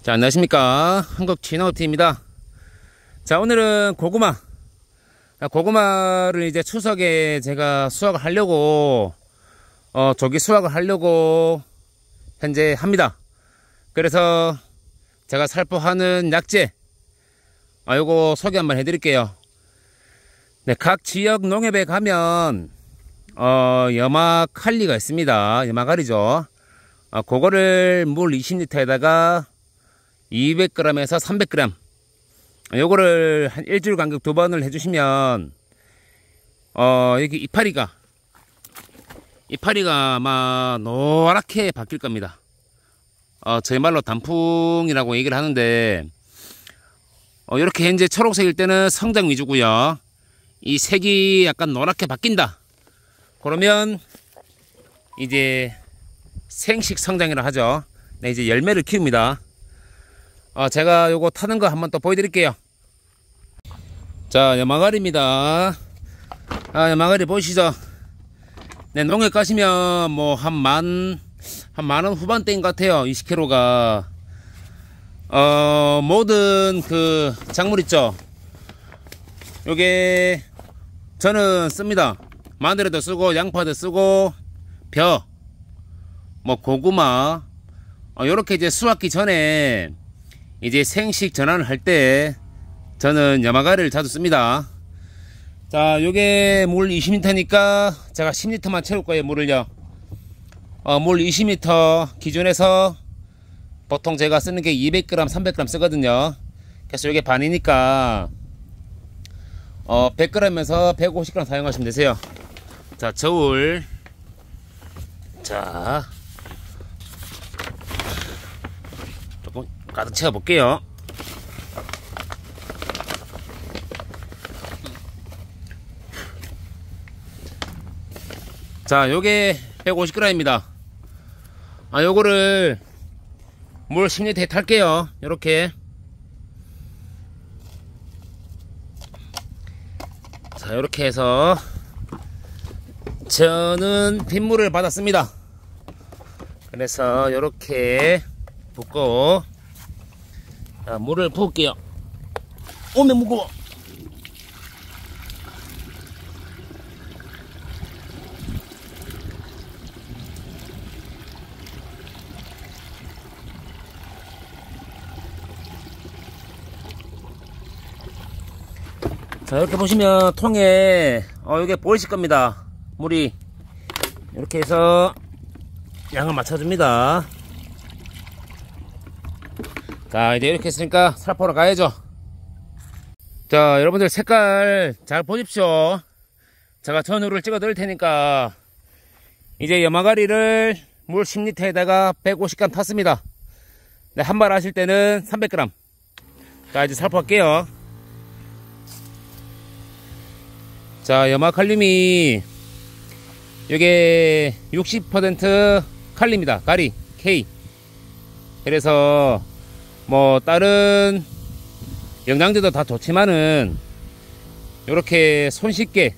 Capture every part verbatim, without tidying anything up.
자, 안녕하십니까. 한국진화호티입니다. 자, 오늘은 고구마. 고구마를 이제 추석에 제가 수확을 하려고, 어, 조기 수확을 하려고 현재 합니다. 그래서 제가 살포하는 약재, 아, 요거 소개 한번 해드릴게요. 네, 각 지역 농협에 가면, 어, 염화칼리가 있습니다. 염화칼리죠. 어, 그거를 물 이십 리터에다가 이백 그램에서 삼백 그램 요거를 한 일주일 간격 두 번을 해주시면 어 여기 이파리가 이파리가 아마 노랗게 바뀔 겁니다. 어 저희 말로 단풍이라고 얘기를 하는데 어 이렇게 현재 초록색일 때는 성장 위주고요. 이 색이 약간 노랗게 바뀐다 그러면 이제 생식 성장이라 하죠. 네, 이제 열매를 키웁니다. 어, 제가 요거 타는 거 한번 또 보여드릴게요. 자, 염화가리입니다. 아, 염화가리 보이시죠? 네, 농협 가시면 뭐 한 만, 한 만원 후반대인 것 같아요. 이십 킬로그램가. 어, 모든 그 작물 있죠? 요게 저는 씁니다. 마늘에도 쓰고, 양파도 쓰고, 벼, 뭐 고구마, 어, 요렇게 이제 수확기 전에 이제 생식 전환을 할 때 저는 염화가리를 자주 씁니다. 자, 요게 물 이십 리터니까 제가 십 리터만 채울 거예요. 물을요. 어, 물 이십 리터 기준에서 보통 제가 쓰는 게 이백 그램, 삼백 그램 쓰거든요. 그래서 요게 반이니까 어, 백 그램에서 백오십 그램 사용하시면 되세요. 자, 저울. 자, 조금 가득 채워 볼게요. 자, 요게 백오십 그램입니다. 아, 요거를 물 십 리터에 탈게요. 요렇게. 자, 요렇게 해서 저는 빗물을 받았습니다. 그래서 요렇게 붓고 자, 물을 부을게요. 오면 무거워. 자, 이렇게 보시면 통에 어 이게 보이실 겁니다. 물이 이렇게 해서 양을 맞춰줍니다. 자, 이제 이렇게 했으니까 살포로 가야죠. 자, 여러분들 색깔 잘 보십시오. 제가 전후를 찍어 드릴 테니까 이제 염화가리를 물 십 리터에다가 백오십 그램 탔습니다. 네, 한 발 하실 때는 삼백 그램. 자, 이제 살포할게요. 자, 염화칼륨이 이게 육십 퍼센트 칼리입니다. 가리 K. 그래서 뭐 다른 영양제도 다 좋지만은 이렇게 손쉽게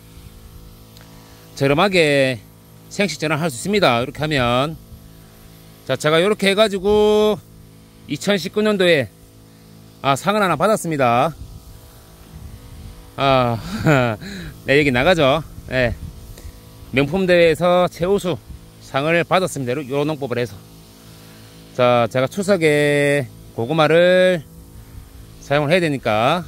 저렴하게 생식 전환할 수 있습니다. 이렇게 하면 자, 제가 이렇게 해가지고 이천십구 년도에 아 상을 하나 받았습니다. 아, 네, 여기 나가죠. 네. 명품대회에서 최우수 상을 받았습니다. 요런 농법을 해서. 자, 제가 추석에 고구마를 사용을 해야 되니까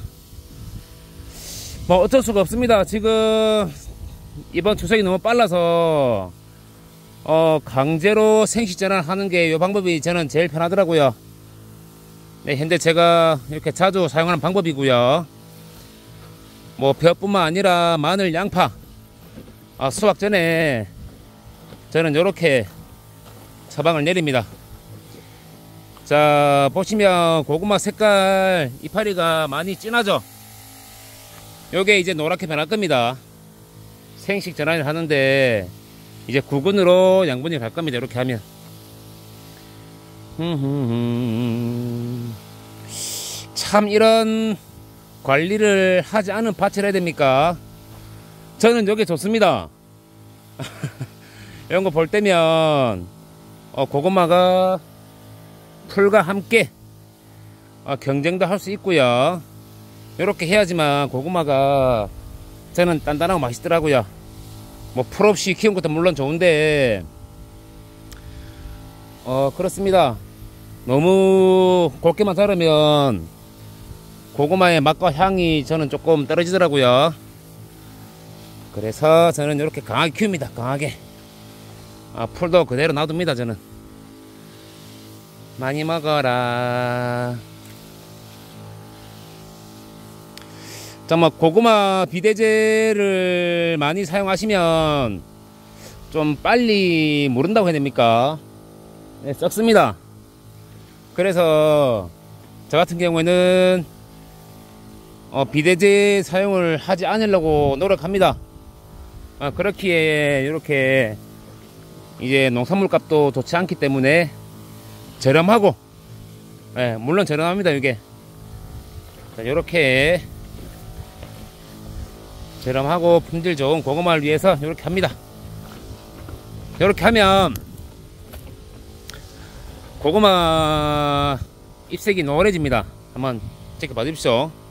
뭐 어쩔 수가 없습니다. 지금 이번 추석이 너무 빨라서 어 강제로 생식 전환하는 게 요 방법이 저는 제일 편하더라고요. 네, 현재 제가 이렇게 자주 사용하는 방법이고요. 뭐 벼뿐만 아니라 마늘, 양파 아, 수확 전에 저는 이렇게 처방을 내립니다. 자, 보시면 고구마 색깔 이파리가 많이 진하죠. 요게 이제 노랗게 변할 겁니다. 생식 전환을 하는데 이제 구근으로 양분이 갈 겁니다. 이렇게 하면 참 이런 관리를 하지 않은 밭을 해야 됩니까? 저는 여기 좋습니다. 이런 거 볼 때면 어, 고구마가 풀과 함께 어, 경쟁도 할 수 있고요. 이렇게 해야지만 고구마가 저는 단단하고 맛있더라고요. 뭐 풀 없이 키운 것도 물론 좋은데 어 그렇습니다. 너무 곱게만 자르면 고구마의 맛과 향이 저는 조금 떨어지더라고요. 그래서 저는 이렇게 강하게 키웁니다. 강하게. 아, 풀도 그대로 놔둡니다. 저는 많이 먹어라. 정말 고구마 비대제를 많이 사용하시면 좀 빨리 무른다고 해야 됩니까? 네, 썩습니다. 그래서 저 같은 경우에는 어, 비대제 사용을 하지 않으려고 노력합니다. 아, 그렇기에 이렇게 이제 농산물 값도 좋지 않기 때문에 저렴하고, 예, 물론 저렴합니다. 이게 이렇게 저렴하고 품질 좋은 고구마를 위해서 이렇게 합니다. 이렇게 하면 고구마 잎색이 노래집니다. 한번 지켜봐 주십시오.